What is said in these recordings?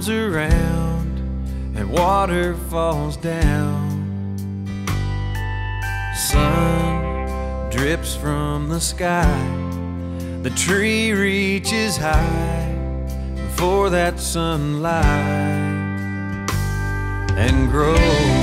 comes around and water falls down. Sun drips from the sky. The tree reaches high for that sunlight and grows.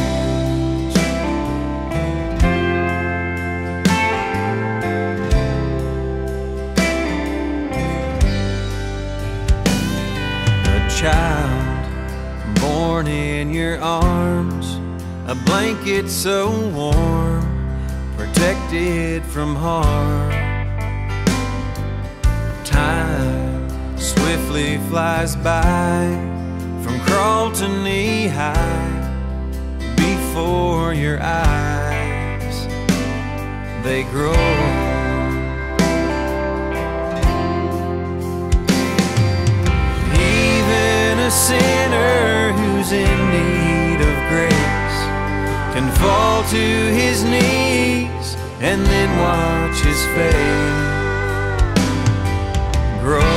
A child born in your arms, a blanket so warm, protected from harm. Time swiftly flies by from crawl to knee high before your eyes. They grow. Even a sinner who's in need of grace can fall to his knees and then watch his faith grow.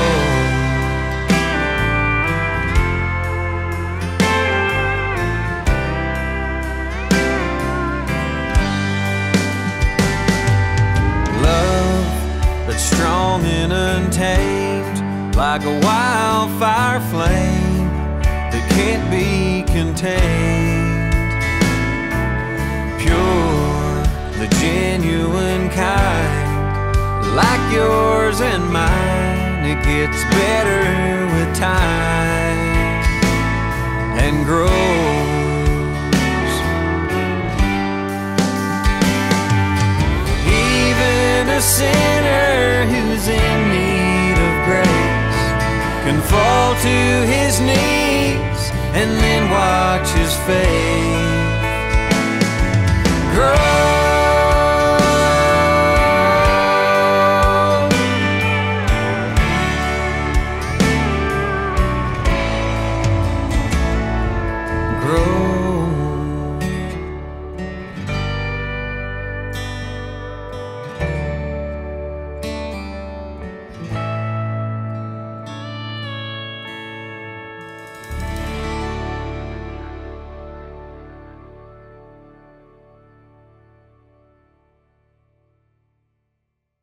Love that's strong and untamed, like a wildfire flame that can't be contained. Pure, the genuine kind, like yours and mine, it gets better with time and grows. Even a sinner who's in need of grace can fall to his knees and then watch his face